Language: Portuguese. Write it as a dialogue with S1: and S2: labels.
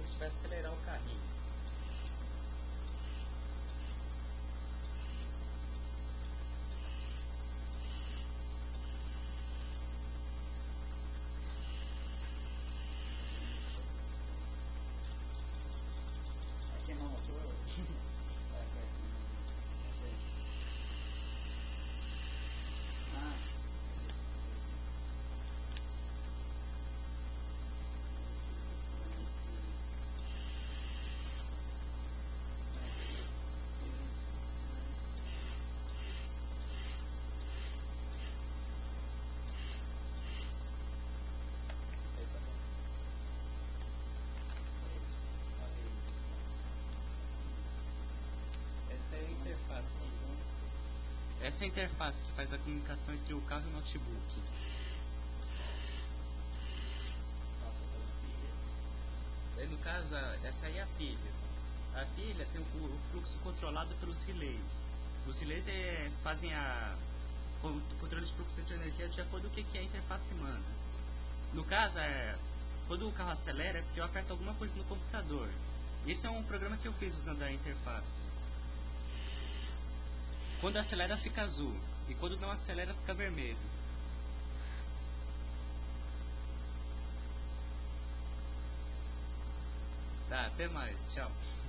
S1: gente vai acelerar o carrinho.
S2: Vai queimar o motor? Vai. Ah.
S1: Essa é a interface. Essa é a interface que faz a comunicação entre o carro e o notebook. No caso, essa aí é a pilha. A pilha tem o fluxo controlado pelos relays. Os relays fazem o controle de fluxo de energia de acordo com o que a interface manda. No caso, quando o carro acelera é porque eu aperto alguma coisa no computador. Esse é um programa que eu fiz usando a interface. Quando acelera fica azul, e quando não acelera fica vermelho. Tá, até mais, tchau.